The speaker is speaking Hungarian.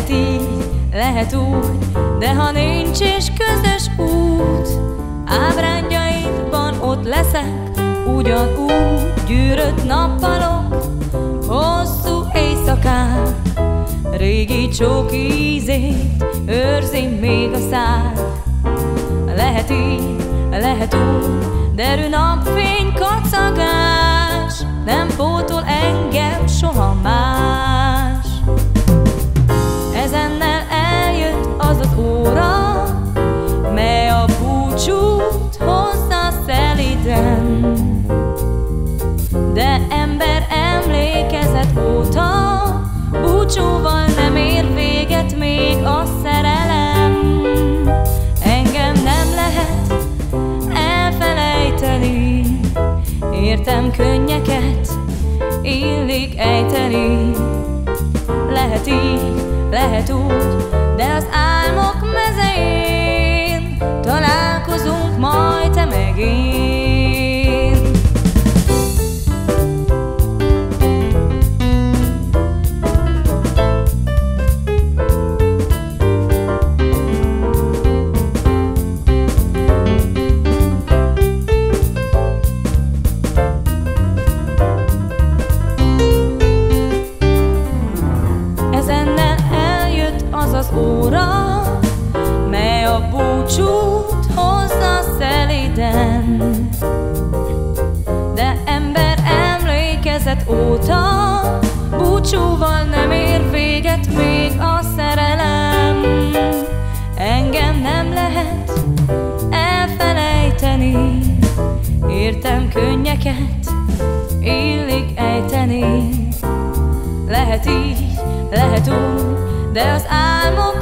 Lehet így, lehet úgy, de ha nincs is közös út, ábrányainkban ott leszek, ugyanúgy gyűrött nappalok, hosszú éjszakák, régi csók ízét őrzi még a szád. Lehet így, lehet úgy, derű napfény kacagás, nem pótol engem soha más. Ezennel eljött az az óra, mely a búcsút hozza szelíden. De ember emlékezet óta búcsúval nem ér véget még a szerelem. Engem nem lehet elfelejteni, értem könnyeket illik ejteni. Lehet így, lehet úgy, de az álmok mezején találkozunk majd te meg én. Ezennel eljött az az óra, mely a búcsút hozza szelíden. De ember emlékezet óta búcsúval nem ér véget még a szerelem. Engem nem lehet elfelejteni, értem könnyeket illik ejteni. Lehet így, lehet úgy, de az álmok